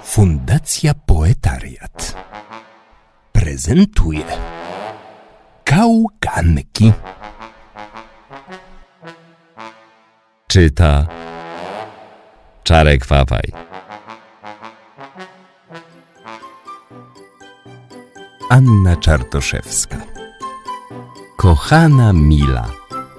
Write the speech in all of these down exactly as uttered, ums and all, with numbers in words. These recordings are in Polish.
Fundacja Poetariat prezentuje Gałganki. Czyta Czarek Papaj. Anna Czartoszewska. Kochana Mila.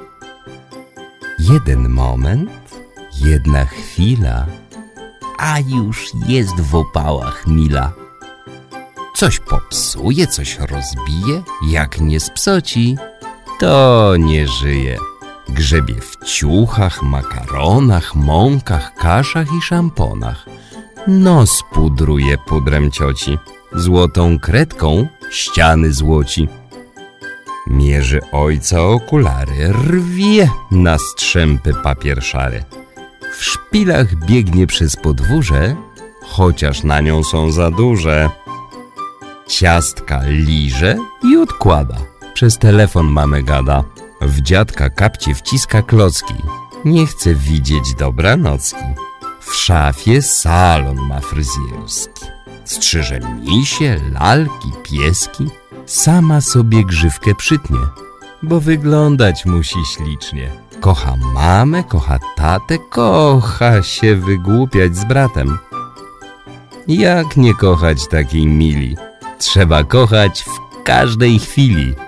Jeden moment, jedna chwila, a już jest w opałach Mila. Coś popsuje, coś rozbije, jak nie spsoci, to nie żyje. Grzebie w ciuchach, makaronach, mąkach, kaszach i szamponach. Nos pudruje pudrem cioci, złotą kredką ściany złoci. Mierzy ojca okulary, rwie na strzępy papier szary. W szpilach biegnie przez podwórze, chociaż na nią są za duże. Ciastka liże i odkłada, przez telefon mamę gada. W dziadka kapcie wciska klocki, nie chce widzieć dobranocki. W szafie salon ma fryzjerski, strzyże misie, lalki, pieski. Sama sobie grzywkę przytnie, bo wyglądać musi ślicznie. Kocha mamę, kocha tatę, kocha się wygłupiać z bratem. Jak nie kochać takiej Mili? Trzeba kochać w każdej chwili.